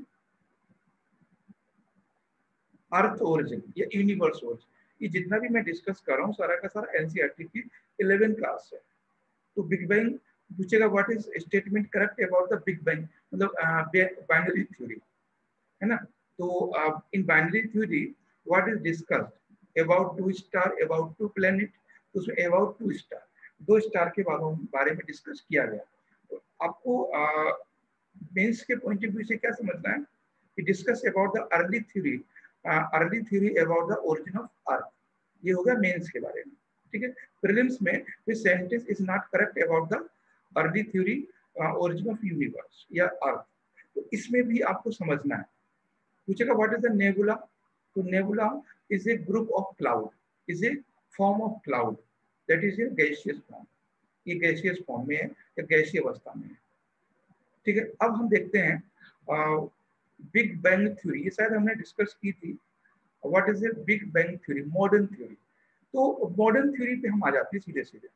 earth origin या यूनिवर्स ओरिजिन। ये जितना भी मैं डिस्कस कर रहा हूँ सारा का सारा एनसीईआरटी की इलेवेंथ क्लास है। तो बिग बैंग पूछेगा what is statement correct about the big bang, मतलब बाइनरी थ्योरी, है ना। तो in binary theory what is discussed about two star, about two planet. तो उसमें अबाउट टू स्टार, दो स्टार के बारे में डिस्कस किया गया। तो आपको मेंस के पॉइंट ऑफ व्यू से क्या समझना है कि discuss about the early theory, early theory about the origin of earth. ये होगा मेंस के बारे में, ठीक है। प्रीलिम्स में this sentence is not correct about the early theory origin of universe या अर्थ। तो इसमें भी आपको समझना है। पूछेगा व्हाट इज द नेबुला। तो nebula is a group of cloud, is a form of cloud that is a gaseous form. ये गैसियस फॉर्म में है या गैसीय अवस्था में है, ठीक है। अब हम देखते हैं बिग बैंग थ्योरी, ये शायद हमने डिस्कस की थी। What is a big bang theory, modern theory. तो मॉडर्न थ्योरी पे हम आ जाते हैं सीधे सीधे।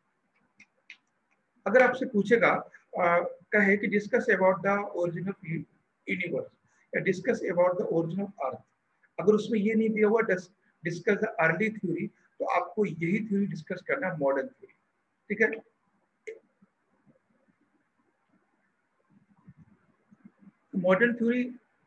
अगर आपसे पूछेगा कहे कि discuss about the origin of universe, discuss about the origin of earth. अगर उसमें ये नहीं दिया हुआ डिस्कस द अर्ली थ्योरी, तो आपको यही थ्योरी डिस्कस करना है, मॉडर्न थ्योरी। ठीक है, मॉडर्न थ्योरी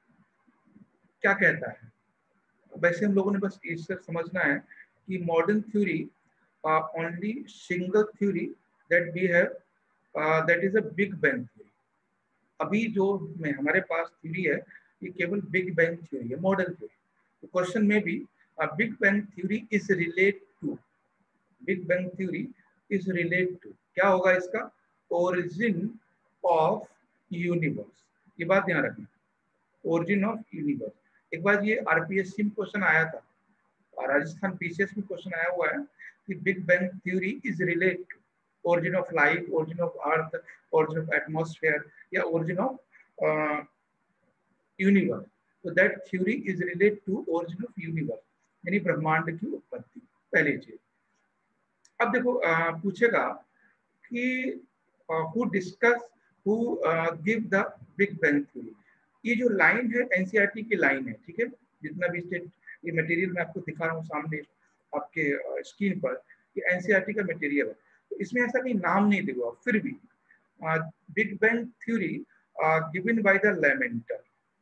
क्या कहता है? वैसे हम लोगों ने बस इससे समझना है कि modern theory only single theory that we have, that is a big bang theory. अभी जो में हमारे पास थ्योरी है ये केवल बिग बैंग थ्योरी है, मॉडर्न थ्योरी। तो क्वेश्चन में भी big bang theory is relate to, big bang theory is relate to, क्या होगा इसका? Origin of universe. ये बात ध्यान रखना, ओरिजिन ऑफ यूनिवर्स। एक बार ये आरपीएससी में क्वेश्चन आया था, और राजस्थान पीसीएस में क्वेश्चन आया हुआ है कि big bang theory is relate to origin of life, origin of earth, origin of atmosphere, या origin of uh, universe. So that theory is related to origin of universe, यानी ब्रह्मांड की उत्पत्ति, पहली चीज। अब देखो uh, पूछेगा कि who discuss who give the big bang theory. ये जो लाइन है एनसीईआरटी की लाइन है, ठीक है, जितना भी स्टेट ये मटेरियल मैं आपको दिखा रहा हूँ सामने आपके स्क्रीन पर, ये एनसीईआरटी का मटेरियल है। तो इसमें ऐसा कोई नाम नहीं दिया, फिर भी big bang theory given by the Lemaitre,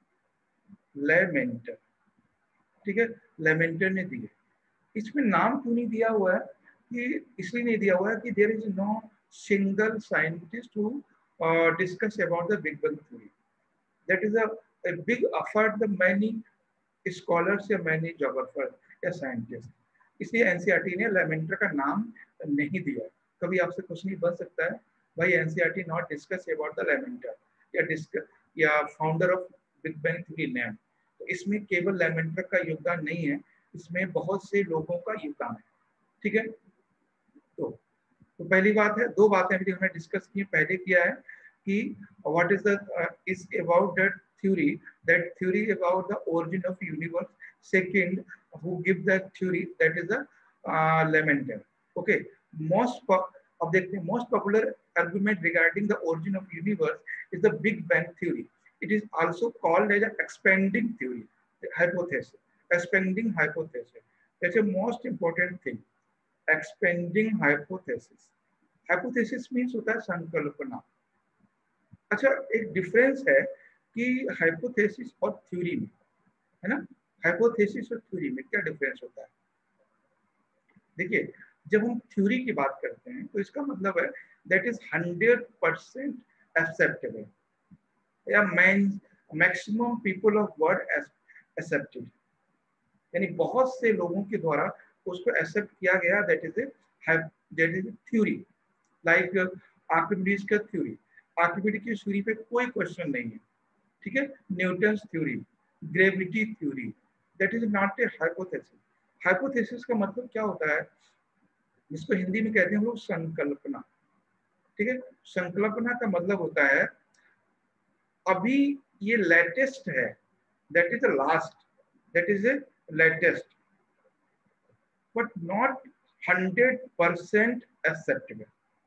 Lemaitre, ठीक है, लेमेंटर ने दिए। इसमें नाम क्यों नहीं दिया हुआ है? कि इसलिए नहीं दिया हुआ है कि there is no single scientist who discuss about the big bang theory. That is a big effort the many scholars या मैनी जोग्राफर या साइंटिस्ट। इसलिए एनसीईआरटी ने लेमेंटर का नाम नहीं दिया। कभी आपसे क्वेश्चन नहीं बन सकता है, भाई NCERT not discuss about the Lemaitre या डिस्कस या founder of big bang theory name. तो इसमें केवल लेमेंटर का योगदान नहीं है, इसमें बहुत से लोगों का योगदान है। ठीक है, तो, तो पहली बात है, दो बातें अभी हमने डिस्कस की, पहले किया है कि what is the is about that theory, that theory about the origin of universe. Second, who give that theory, that is a uh, Lemaitre. Okay, most of the most popular argument regarding the origin of universe is the Big Bang theory. It is also called as an expanding theory, hypothesis, expanding hypothesis. That's a most important thing, expanding hypothesis. Hypothesis means होता है संकल्पना। अच्छा, एक डिफरेंस है कि हाइपोथेसिस और थ्योरी में, है ना, हाइपोथेसिस और थ्योरी में क्या डिफरेंस होता है? देखिए, जब हम थ्योरी की बात करते हैं तो इसका मतलब है that is hundred percent acceptable, या maximum people of word accepted, यानी बहुत से लोगों के द्वारा उसको एक्सेप्ट किया गया, that is a that is theory. Like Archimedes का थ्योरी, आर्किमिडीज की थ्योरी पे कोई क्वेश्चन नहीं है, ठीक है। Newton's theory, gravity theory, that is not a hypothesis. Hypothesis का मतलब क्या होता है, जिसको हिंदी में कहते हैं हम लोग संकल्पना, ठीक है। संकल्पना का मतलब होता है अभी ये लेटेस्ट है, that is the last, that is a latest, but not hundred percent acceptable,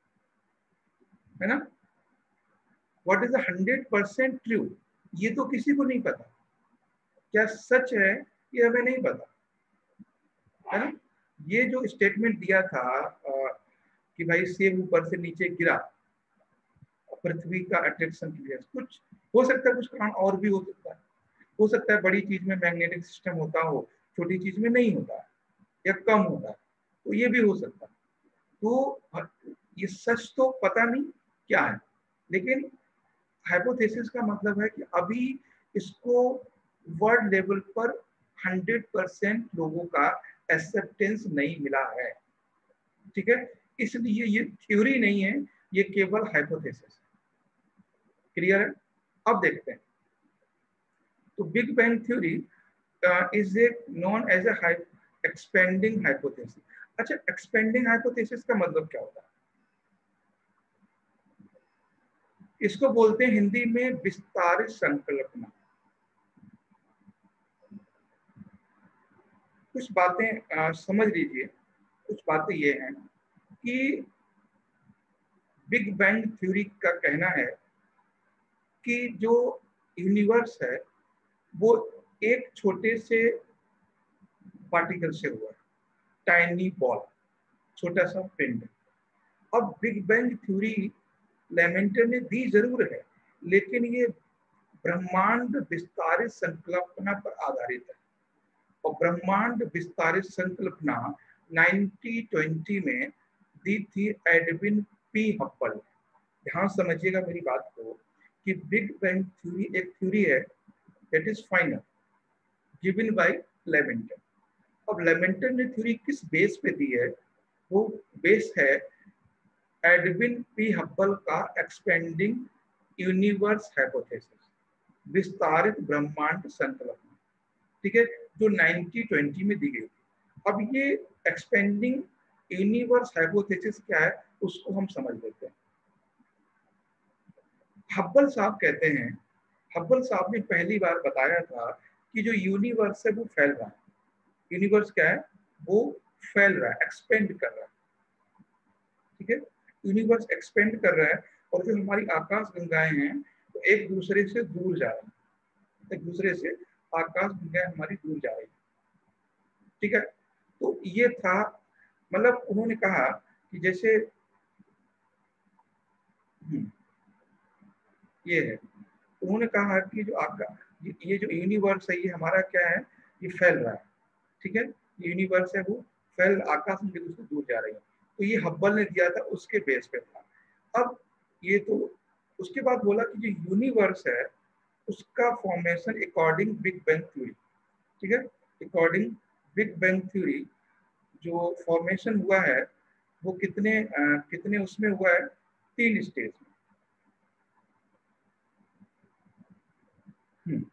है ना। What is the hundred percent true, ये तो किसी को नहीं पता, क्या सच है ये हमें नहीं पता, है ना। ये जो स्टेटमेंट दिया था आ, कि भाई सेब ऊपर से नीचे गिरा, पृथ्वी का अट्रैक्शन की, कुछ हो सकता है, कुछ कारण और भी हो सकता है। हो सकता है बड़ी चीज में मैग्नेटिक सिस्टम होता हो, छोटी चीज में नहीं होता है या कम होता है, तो ये भी हो सकता है। तो ये सच तो पता नहीं क्या है, लेकिन हाइपोथेसिस का मतलब है कि अभी इसको वर्ल्ड लेवल पर हंड्रेड परसेंट लोगों का एक्सेप्टेंस नहीं मिला है, ठीक है। इसलिए ये थ्योरी नहीं है, ये केवल हाइपोथेसिस है। क्लियर है? अब देखते हैं, तो big bang theory is a known as a expanding hypothesis. अच्छा, एक्सपेंडिंग हाइपोथेसिस का मतलब क्या होता है? इसको बोलते हैं हिंदी में विस्तारित संकल्पना। कुछ बातें आ, समझ लीजिए, कुछ बातें ये हैं कि बिग बैंग थ्योरी का कहना है कि जो यूनिवर्स है वो एक छोटे से पार्टिकल से हुआ, टाइनी बॉल, छोटा सा पिंड। अब बिग बैंग थ्योरी लेमेंटर ने दी जरूर है, लेकिन ये ब्रह्मांड विस्तारित संकल्पना पर आधारित है। और ब्रह्मांड विस्तारित संकल्पना नाइनटीन ट्वेंटी में दी थी एडविन पी हब्बल। ध्यान समझिएगा मेरी बात को कि बिग बैंग थ्योरी एक थ्योरी है that is final, given by Lemaitre. अब लेमेंटर ने थ्योरी किस बेस पे दी है? वो बेस है एडविन पी हब्बल का एक्सपेंडिंग यूनिवर्स हाइपोथेसिस, विस्तारित ब्रह्मांड संकल्पना, ठीक है, जो नाइनटीन ट्वेंटी में दी गई थी। अब ये एक्सपेंडिंग यूनिवर्स हाइपोथेसिस क्या है उसको हम समझ लेते हैं। हब्बल साहब कहते हैं, हब्बल साहब ने पहली बार बताया था कि जो यूनिवर्स है वो फैल रहा है। यूनिवर्स क्या है? वो फैल रहा है, एक्सपेंड कर रहा है, ठीक है, यूनिवर्स एक्सपेंड कर रहा है। और जो हमारी आकाश गंगाएं हैं तो एक दूसरे से दूर जा रही है, एक दूसरे से आकाश गंगाएं हमारी दूर जा रही है, ठीक है। तो ये था, मतलब उन्होंने कहा कि जैसे ये है, उन्होंने कहा कि जो आकाश, ये जो यूनिवर्स है ये हमारा क्या है, ये फैल रहा है, ठीक है, यूनिवर्स है वो फैल, आकाश में दूसरे दूर जा रही है। तो ये हब्बल ने दिया था, उसके बेस पे था। अब ये तो उसके बाद बोला कि जो यूनिवर्स है उसका formation according big bang theory, ठीक है, अकॉर्डिंग बिग बैंग थ्योरी जो फॉर्मेशन हुआ है वो कितने आ, कितने उसमें हुआ है, तीन स्टेज में। हम्म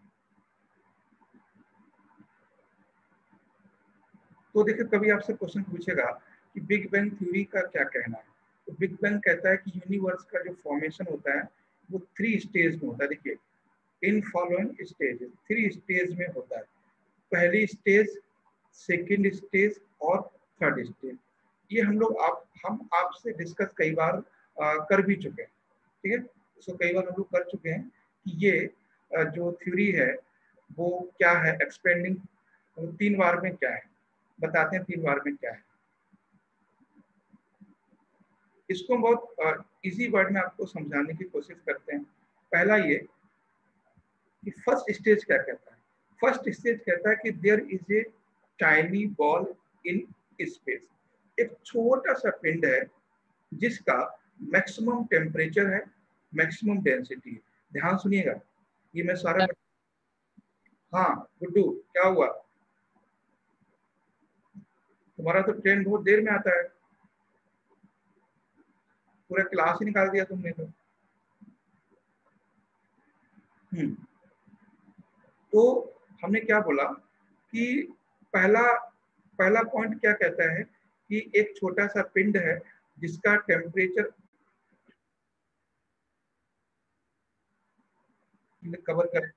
तो देखिए, कभी आपसे क्वेश्चन पूछेगा कि बिग बैंग थ्योरी का क्या कहना है, तो बिग बैंग कहता है कि यूनिवर्स का जो फॉर्मेशन होता है वो थ्री स्टेज में होता है। देखिए, in following stage, three stage में होता है। पहली स्टेज, सेकंड स्टेज और थर्ड स्टेज। ये हम लोग आप हम आपसे डिस्कस कई बार आ, कर भी चुके हैं, ठीक है, इसको कई बार हम लोग कर चुके हैं कि ये आ, जो थ्योरी है वो क्या है, एक्सपेंडिंग तीन बार में क्या है, बताते हैं तीन बार में क्या है। इसको बहुत इजी वर्ड में आपको समझाने की कोशिश करते हैं। पहला ये कि फर्स्ट स्टेज क्या कहता है। फर्स्ट स्टेज कहता है कि there is a tiny ball in space, एक छोटा सा पिंड है जिसका मैक्सिमम टेम्परेचर है, मैक्सिमम डेंसिटी है। ध्यान सुनिएगा, ये मैं सारा, हाँ गुड्डू क्या हुआ, तुम्हारा तो ट्रेन बहुत देर में आता है, पूरा क्लास ही निकाल दिया तुमने तो। हम्म तो हमने क्या बोला कि पहला पहला पॉइंट क्या कहता है कि एक छोटा सा पिंड है जिसका टेम्परेचर कवर कर।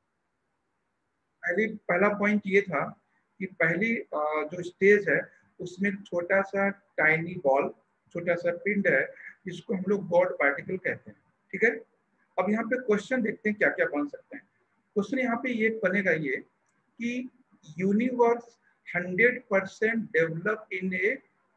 पहली पहला पॉइंट ये था कि पहली जो स्टेज है उसमें छोटा सा टाइनी बॉल, छोटा सा पिंड है जिसको हम लोग गॉड पार्टिकल कहते हैं, ठीक है। अब यहाँ पे क्वेश्चन देखते हैं क्या क्या बन सकते हैं। क्वेश्चन यहाँ पे ये बनेगा ये कि universe hundred percent develop in a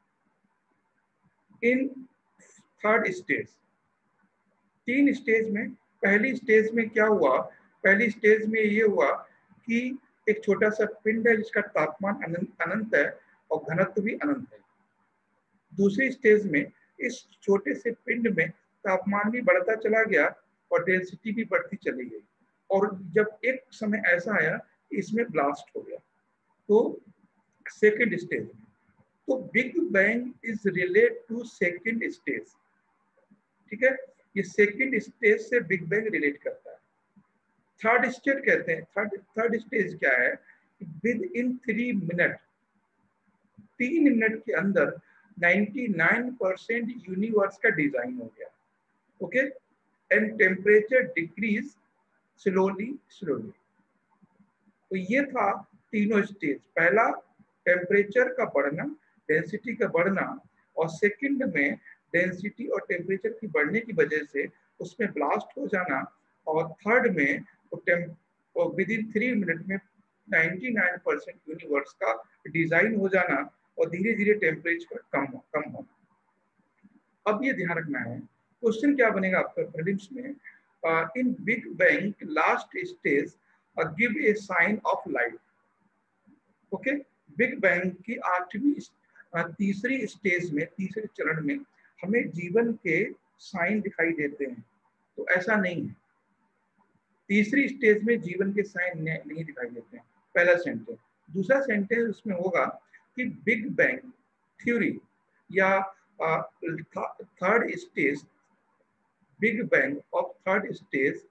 in third stage. तीन स्टेज में, पहली स्टेज में क्या हुआ, पहली स्टेज में ये हुआ कि एक छोटा सा पिंड है जिसका तापमान अनंत अनंत है और घनत्व भी अनंत है। दूसरी स्टेज में इस छोटे से पिंड में तापमान भी बढ़ता चला गया और डेंसिटी भी बढ़ती चली गई, और जब एक समय ऐसा आया कि इसमें ब्लास्ट हो गया। तो सेकेंड स्टेज में, तो big bang is relate to second stage, ठीक है, ये सेकेंड स्टेज से बिग बैंग रिलेट करता है। थर्ड स्टेज कहते हैं, थर्ड थर्ड स्टेज क्या है, विद इन थ्री मिनट, तीन मिनट के अंदर निन्यानवे परसेंट यूनिवर्स का डिजाइन हो गया, okay, and temperature decrease slowly slowly. तो ये था तीनों स्टेज, पहला टेम्परेचर का बढ़ना, डेंसिटी का बढ़ना, और सेकंड में डेंसिटी और टेम्परेचर की बढ़ने की वजह से उसमें ब्लास्ट हो जाना, और थर्ड में और विद इन थ्री मिनट में निन्यानवे परसेंट यूनिवर्स का डिजाइन हो जाना और धीरे धीरे टेम्परेचर कम हो कम होना। अब ये ध्यान रखना है, क्वेश्चन क्या बनेगा आपका प्रीलिम्स में, in big bang last stage give a sign of life. Okay, big bang की आठवीं तीसरी स्टेज में, तीसरे चरण में हमें जीवन के साइन दिखाई देते हैं। तो ऐसा नहीं है, तीसरी स्टेज में जीवन के साइन नहीं दिखाई देते हैं, पहला सेंटेंस। दूसरा सेंटेंस उसमें होगा कि बिग बैंग थ्योरी या third stage, big bang of third stage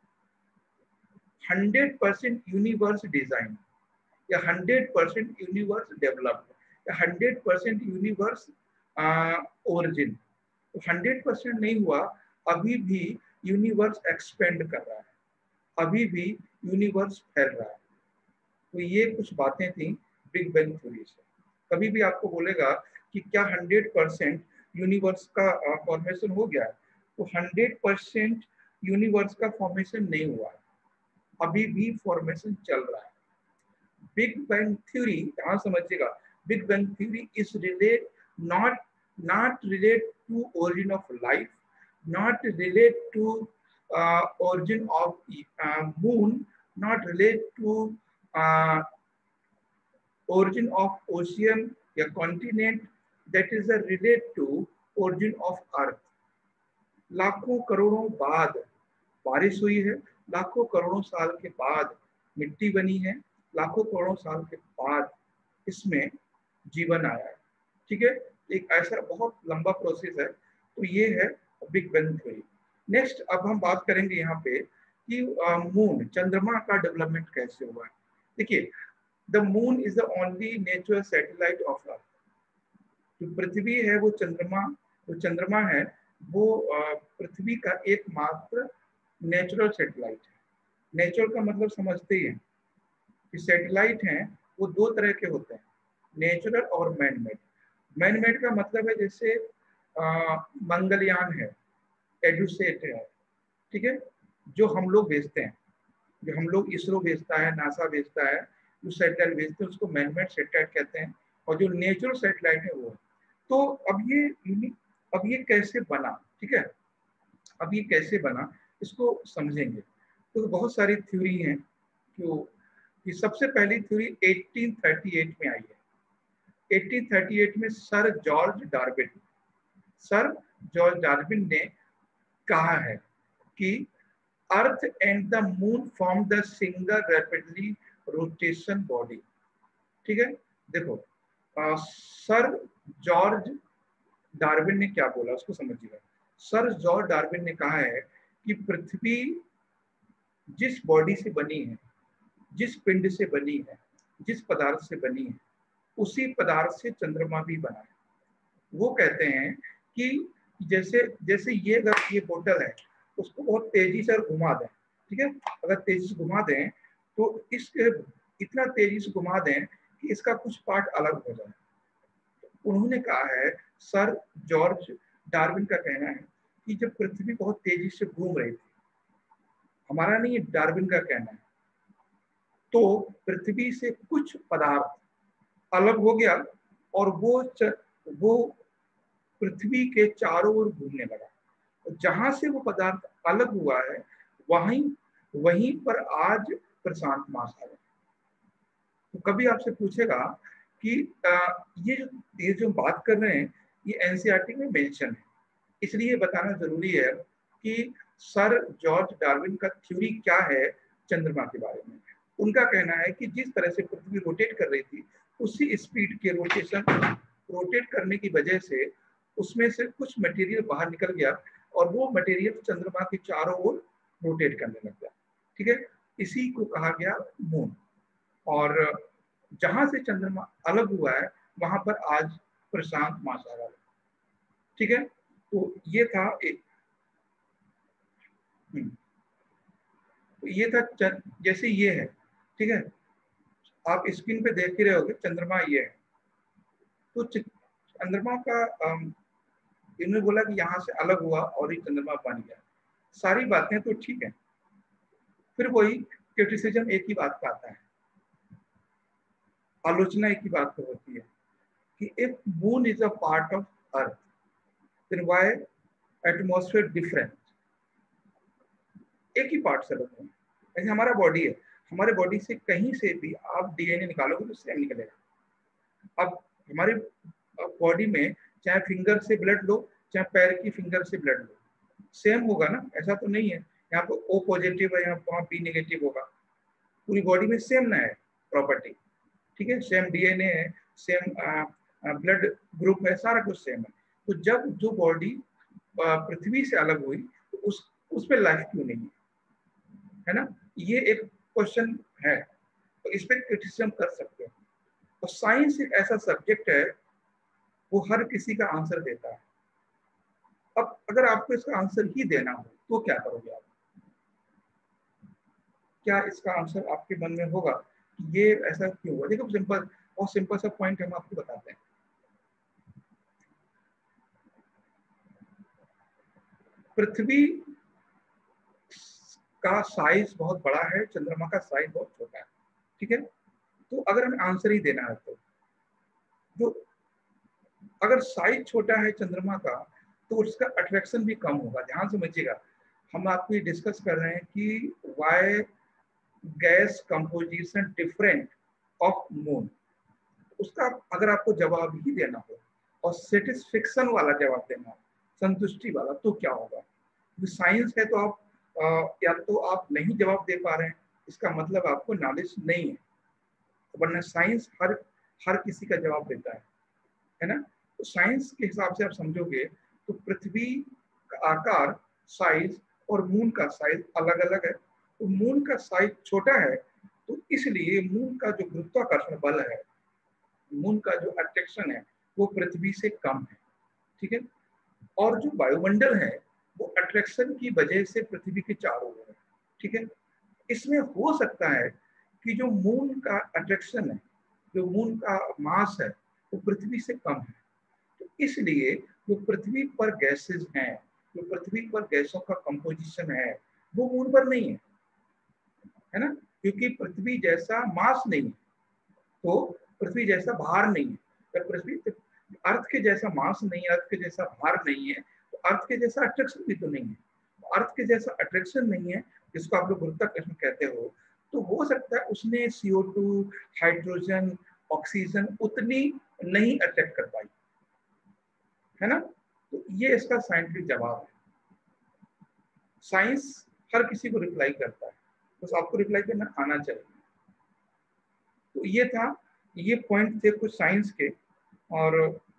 hundred percent universe design या हंड्रेड परसेंट यूनिवर्स डेवलप्ड या हंड्रेड परसेंट यूनिवर्स ओरिजिन। तो हंड्रेड परसेंट नहीं हुआ, अभी भी यूनिवर्स एक्सपेंड कर रहा है, अभी भी यूनिवर्स फैल रहा है। तो ये कुछ बातें थी बिग बैंग थ्योरी से। कभी भी आपको बोलेगा कि क्या हंड्रेड परसेंट यूनिवर्स का फॉर्मेशन हो गया है, तो हंड्रेड परसेंट यूनिवर्स का फॉर्मेशन नहीं हुआ है, अभी भी फॉर्मेशन चल रहा है। बिग बैंग थ्योरी, यहाँ समझिएगा, big bang theory is relate not not relate to origin of life, not relate to origin of uh, moon, not relate to uh, origin of ocean या continent, that is a relate to origin of earth। लाखों करोड़ों बाद बारिश हुई है, लाखों करोड़ों साल के बाद मिट्टी बनी है, लाखों करोड़ों साल के बाद इसमें जीवन आया है। ठीक है, एक ऐसा बहुत लंबा प्रोसेस है। तो ये है बिग बैंग थ्योरी। नेक्स्ट अब हम बात करेंगे यहाँ पे कि मून, चंद्रमा का डेवलपमेंट कैसे हुआ है। देखिए, the moon is the only natural satellite of earth. जो पृथ्वी है वो चंद्रमा, जो चंद्रमा है वो पृथ्वी का एकमात्र नेचुरल सैटेलाइट है। नेचुरल का मतलब समझते ही हैं कि सैटेलाइट हैं वो दो तरह के होते हैं, नेचुरल और मैन मेड। मैन मेड का मतलब है जैसे आ, मंगलयान है, एडुसेट है, ठीक है, जो हम लोग भेजते हैं, जो हम लोग इसरो भेजता है, नासा भेजता है, जो सैटेलाइट भेजते हैं उसको मैनमेड सैटेलाइट कहते हैं। और जो नेचुरल सैटेलाइट है वो। तो अब ये अब ये कैसे बना, ठीक है, अब ये कैसे बना इसको समझेंगे। तो बहुत सारी थ्योरी हैं। क्यों कि सबसे पहली थ्योरी अठारह सौ अड़तीस में आई है। अठारह सौ अड़तीस में sir George Darwin sir George Darwin ने कहा है कि earth and the moon form the single rapidly rotation body. ठीक है, देखो आ, सर जॉर्ज डार्विन ने क्या बोला उसको समझिएगा। सर जॉर्ज डार्विन ने कहा है कि पृथ्वी जिस बॉडी से बनी है, जिस पिंड से बनी है, जिस पदार्थ से बनी है, उसी पदार्थ से चंद्रमा भी बना है। वो कहते हैं कि जैसे जैसे ये अगर ये बोतल है उसको बहुत तेजी से घुमा दें, ठीक है, अगर तेजी से घुमा दें तो इस इतना तेजी से घुमा दें कि इसका कुछ पार्ट अलग हो जाए। उन्होंने कहा है, सर जॉर्ज डार्विन का कहना है कि जब पृथ्वी बहुत तेजी से घूम रही थी, हमारा नहीं, डार्विन का कहना है, तो पृथ्वी से कुछ पदार्थ अलग हो गया और वो च, वो पृथ्वी के चारों ओर घूमने लगा। जहां से वो पदार्थ अलग हुआ है वहीं वहीं पर आज प्रशांत महासागर। तो कभी आपसे पूछेगा कि आ, ये जो ये जो बात कर रहे हैं ये एनसीईआरटी में मेंशन है, इसलिए बताना जरूरी है कि सर जॉर्ज डार्विन का थ्योरी क्या है चंद्रमा के बारे में। उनका कहना है कि जिस तरह से पृथ्वी रोटेट कर रही थी उसी स्पीड के रोटेशन रोटेट करने की वजह से उसमें से कुछ मटेरियल बाहर निकल गया और वो मटेरियल चंद्रमा के चारों ओर रोटेट करने लग गया। ठीक है, इसी को कहा गया मून। और जहां से चंद्रमा अलग हुआ है वहां पर आज प्रशांत महासागर है। ठीक है, तो ये था एक, तो ये था जैसे ये है, ठीक है, आप स्क्रीन पे देख ही रहे होगे चंद्रमा ये है। तो चंद्रमा का इन्होंने बोला कि यहाँ से अलग हुआ और ये चंद्रमा बन गया। सारी बातें तो ठीक है, फिर वही क्रिटिसिज्म एक ही बात का आता है, आलोचना एक ही बात पर होती है कि if moon is a part of earth then why atmosphere different. एक ही पार्ट से लोग हैं, जैसे हमारा बॉडी है, हमारे बॉडी से कहीं से भी आप डीएनए निकालोगे तो सेम निकलेगा। अब हमारे बॉडी में चाहे फिंगर से ब्लड लो चाहे पैर की फिंगर से ब्लड लो, सेम होगा ना, ऐसा तो नहीं है यहाँ पे ओ पॉजिटिव है यहाँ वहाँ बी नेगेटिव होगा। पूरी बॉडी में सेम ना है प्रॉपर्टी, ठीक है, सेम डीएनए है, सेम ब्लड ग्रुप है, सारा कुछ सेम है। तो जब जो बॉडी पृथ्वी से अलग हुई तो उस उस पर लाइफ क्यों नहीं है, है ना, ये एक क्वेश्चन है। तो इस पर क्रिटिसिज्म कर सकते हैं। और साइंस एक ऐसा सब्जेक्ट है वो हर किसी का आंसर देता है। अब अगर आपको इसका आंसर ही देना हो तो क्या करोगे आप? क्या इसका आंसर आपके मन में होगा कि ये ऐसा क्यों हुआ? देखो सिंपल, बहुत सिंपल सा पॉइंट हम आपको बताते हैं। पृथ्वी का साइज बहुत बड़ा है, चंद्रमा का साइज बहुत छोटा है, ठीक है। तो अगर हमें आंसर ही देना है तो जो अगर साइज छोटा है चंद्रमा का तो उसका अट्रैक्शन भी कम होगा। ध्यान समझिएगा, हम आपको ये डिस्कस कर रहे हैं कि why gas composition different of moon. उसका अगर आपको जवाब ही देना हो और सेटिस्फेक्शन वाला जवाब देना हो, संतुष्टि वाला, तो क्या होगा? साइंस है तो आप आ, या तो आप नहीं जवाब दे पा रहे हैं, इसका मतलब आपको नॉलेज नहीं है, वरना साइंस हर हर किसी का जवाब देता है, है ना। तो साइंस के हिसाब से आप समझोगे तो पृथ्वी का आकार, साइज और मून का साइज अलग अलग है। तो मून का साइज छोटा है तो इसलिए मून का जो गुरुत्वाकर्षण बल है, मून का जो अट्रैक्शन है वो पृथ्वी से कम है, ठीक है। और जो वायुमंडल है वो अट्रैक्शन की वजह से पृथ्वी के चारों ओर है, ठीक है। इसमें हो सकता है कि जो मून का अट्रैक्शन है, जो मून का मास है वो पृथ्वी से कम है। तो इसलिए जो पृथ्वी पर गैसेस हैं, जो पृथ्वी पर गैसों का कंपोजिशन है वो मून पर नहीं है, है ना, क्योंकि पृथ्वी जैसा मास नहीं है, तो पृथ्वी जैसा भार नहीं है। जब पृथ्वी अर्थ के जैसा मास नहीं है, अर्थ के जैसा भार नहीं है, तो अर्थ के जैसा अट्रैक्शन भी तो नहीं है। अर्थ के जैसा अट्रैक्शन नहीं है, जिसको आप लोग गुरुत्वाकर्षण कहते हो, तो हो सकता है उसने C O two, hydrogen, oxygen उतनी नहीं अट्रैक्ट कर पाई, है ना। तो ये इसका साइंटिफिक जवाब है। साइंस हर किसी को रिप्लाई करता है, बस आपको रिप्लाई करना आना चाहिए। तो ये था, ये पॉइंट थे कुछ साइंस के, और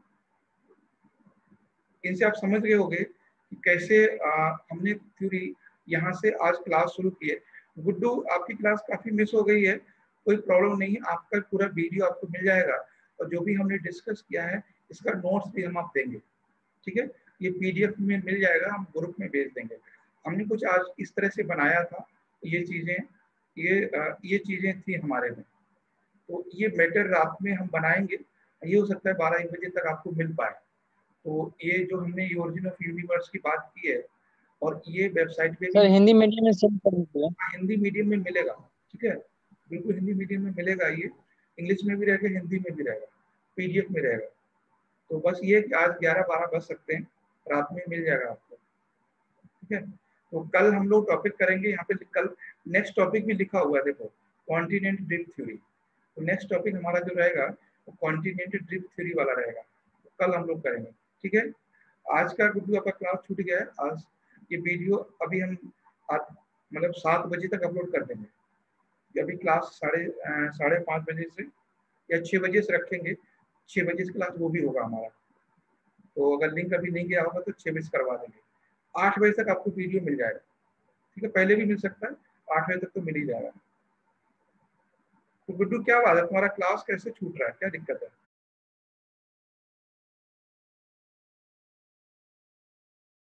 इनसे आप समझ गए होंगे कि कैसे आ, हमने थ्योरी यहाँ से आज क्लास शुरू की है। गुड्डू, आपकी क्लास काफी मिस हो गई है, कोई प्रॉब्लम नहीं है, आपका पूरा वीडियो आपको मिल जाएगा और जो भी हमने डिस्कस किया है इसका नोट्स भी हम आप देंगे, ठीक है। ये पीडीएफ में मिल जाएगा, हम ग्रुप में भेज देंगे। हमने कुछ आज इस तरह से बनाया था, ये चीजें ये आ, ये चीजें थी हमारे में। तो ये मैटर रात में हम बनाएंगे, ये हो सकता है बारह एक बजे तक आपको मिल पाए। तो ये जो हमने ओरिजिन ऑफ यूनिवर्स की बात की है, और ये वेबसाइट पे भी सर हिंदी मीडियम में सेंड कर दीजिए। हिंदी मीडियम में मिलेगा, ठीक है, बिल्कुल हिंदी मीडियम में मिलेगा। ये इंग्लिश में भी रहेगा, हिंदी में भी रहेगा, पीडीएफ में रहेगा। तो बस ये कि आज ग्यारह बारह बज सकते हैं, रात में मिल जाएगा आपको, ठीक है। तो कल हम लोग टॉपिक करेंगे, यहाँ पे कल नेक्स्ट टॉपिक भी लिखा हुआ है, देखो, कॉन्टिनेंट ड्रिफ्ट थ्योरी। तो नेक्स्ट टॉपिक हमारा जो रहेगा वो कॉन्टिनेंट ड्रिफ्ट थ्योरी वाला रहेगा, तो कल हम लोग करेंगे, ठीक है। आज का गुड्डू आपका क्लास छूट गया है। आज ये वीडियो अभी हम मतलब सात बजे तक अपलोड कर देंगे। अभी क्लास साढ़े साढ़े पाँच बजे से या छः बजे से रखेंगे, छः बजे से क्लास वो भी होगा हमारा। तो अगर लिंक अभी नहीं गया होगा तो छः बजे करवा देंगे। आठ बजे तक आपको वीडियो मिल जाएगा, ठीक है, पहले भी मिल सकता है, आठ बजे तक तो मिल ही जाएगा। तो गुड्डू क्या बात है, तुम्हारा क्लास कैसे छूट रहा है, क्या दिक्कत है?